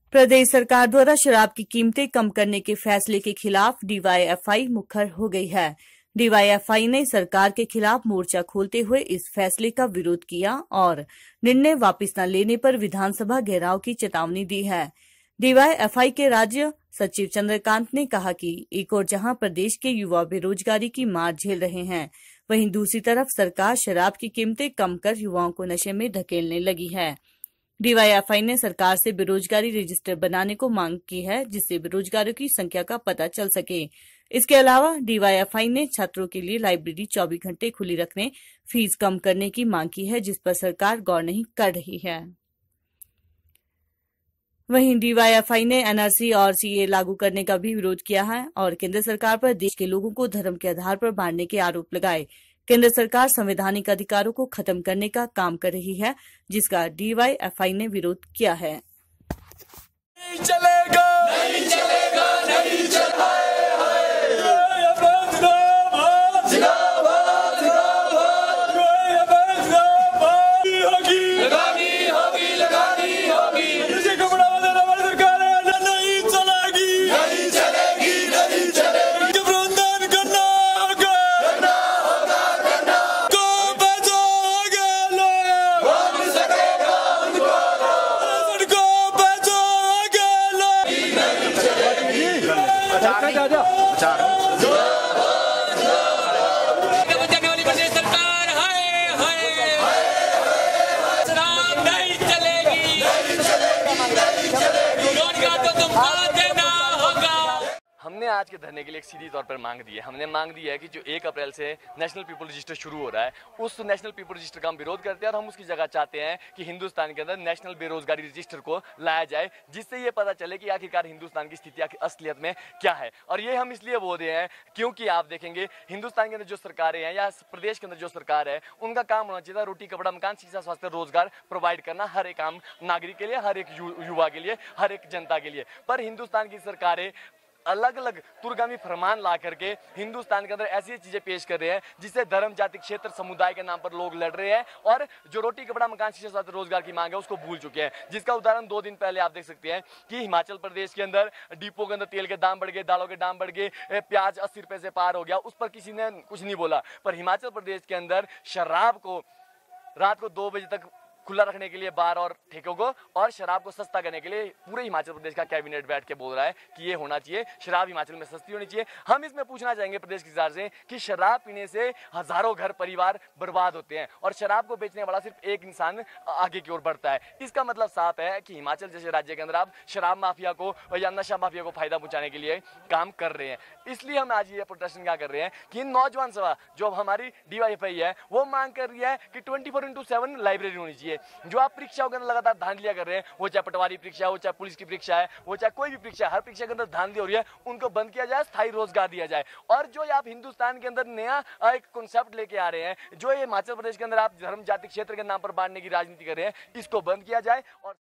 प्रदेश सरकार द्वारा शराब की कीमतें कम करने के फैसले के खिलाफ डीवाईएफआई मुखर हो गई है। डीवाईएफआई ने सरकार के खिलाफ मोर्चा खोलते हुए इस फैसले का विरोध किया और निर्णय वापस न लेने पर विधानसभा घेराव की चेतावनी दी है। डीवाईएफआई के राज्य सचिव चंद्रकांत ने कहा कि एक और जहां प्रदेश के युवा बेरोजगारी की मार झेल रहे हैं, वहीं दूसरी तरफ सरकार शराब की कीमतें कम कर युवाओं को नशे में धकेलने लगी है। डीवाईएफआई ने सरकार से बेरोजगारी रजिस्टर बनाने को मांग की है, जिससे बेरोजगारों की संख्या का पता चल सके। इसके अलावा डीवाईएफआई ने छात्रों के लिए लाइब्रेरी 24 घंटे खुली रखने, फीस कम करने की मांग की है, जिस पर सरकार गौर नहीं कर रही है। वहीं डीवाईएफआई ने एनआरसी और सीए लागू करने का भी विरोध किया है और केंद्र सरकार पर देश के लोगों को धर्म के आधार पर बांटने के आरोप लगाए। केंद्र सरकार संवैधानिक अधिकारों को खत्म करने का काम कर रही है, जिसका डीवाईएफआई ने विरोध किया है। नहीं चलेगा, नहीं चलेगा, नहीं चलेगा। हमने आज के धरने के लिए एक सीधी तौर पर मांग दी है। हमने मांग दी है कि जो 1 अप्रैल से नेशनल पीपल रजिस्टर शुरू हो रहा है, उस नेशनल पीपल रजिस्टर का हम विरोध करते हैं और हम उसकी जगह चाहते हैं कि हिंदुस्तान के अंदर नेशनल बेरोजगारी रजिस्टर को लाया जाए, जिससे ये पता चले कि आखिरकार हिंदुस्तान की स्थिति असलियत में क्या है। और ये हम इसलिए बोल रहे हैं क्योंकि आप देखेंगे हिंदुस्तान के अंदर जो सरकारें हैं या प्रदेश के अंदर जो सरकार है, उनका काम होना चाहिए रोटी कपड़ा मकान शिक्षा स्वास्थ्य रोजगार प्रोवाइड करना हर एक आम नागरिक के लिए, हर एक युवा के लिए, हर एक जनता के लिए। पर हिंदुस्तान की सरकारें अलग अलग तुर्गामी फरमान ला करके हिंदुस्तान के अंदर ऐसी चीजें पेश कर रहे हैं जिससे धर्म जाति क्षेत्र समुदाय के नाम पर लोग लड़ रहे हैं और जो रोटी कपड़ा मकान शिक्षा स्वास्थ्य रोजगार की मांग है उसको भूल चुके हैं। जिसका उदाहरण 2 दिन पहले आप देख सकते हैं कि हिमाचल प्रदेश के अंदर डिपो के अंदर तेल के दाम बढ़ गए, दालों के दाम बढ़ गए, प्याज 80 रुपए से पार हो गया, उस पर किसी ने कुछ नहीं बोला। पर हिमाचल प्रदेश के अंदर शराब को रात को 2 बजे तक खुला रखने के लिए बार और ठेकों को और शराब को सस्ता करने के लिए पूरे हिमाचल प्रदेश का कैबिनेट बैठ के बोल रहा है कि ये होना चाहिए, शराब हिमाचल में सस्ती होनी चाहिए। हम इसमें पूछना चाहेंगे प्रदेश की सरकार से कि शराब पीने से हजारों घर परिवार बर्बाद होते हैं और शराब को बेचने वाला सिर्फ एक इंसान आगे की ओर बढ़ता है। इसका मतलब साफ है कि हिमाचल जैसे राज्य के अंदर आप शराब माफिया को या नशा माफिया को फायदा पहुंचाने के लिए काम कर रहे हैं। इसलिए हम आज ये प्रोटेस्ट क्या कर रहे हैं कि नौजवान सभा जो हमारी डीवाईएफआई है वो मांग कर रही है कि 24/7 लाइब्रेरी होनी चाहिए। जो आप परीक्षाओं के अंदर लगातार धांधलियां कर रहे हैं, वो चाहे पटवारी परीक्षा हो, चाहे पुलिस की परीक्षा है, वो चाहे कोई भी परीक्षा है, हर परीक्षा के अंदर धांधली हो रही है, उनको बंद किया जाए, स्थायी रोजगार दिया जाए। और जो आप हिंदुस्तान के अंदर नया एक कॉन्सेप्ट लेके आ रहे हैं, जो ये हिमाचल प्रदेश के अंदर आप धर्म जाति क्षेत्र के नाम पर बांटने की राजनीति कर रहे हैं, इसको बंद किया जाए। और